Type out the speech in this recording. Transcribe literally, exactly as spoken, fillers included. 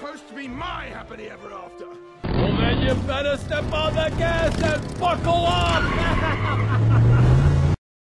supposed to be my happily ever after. Well, then you better step on the gas and buckle up!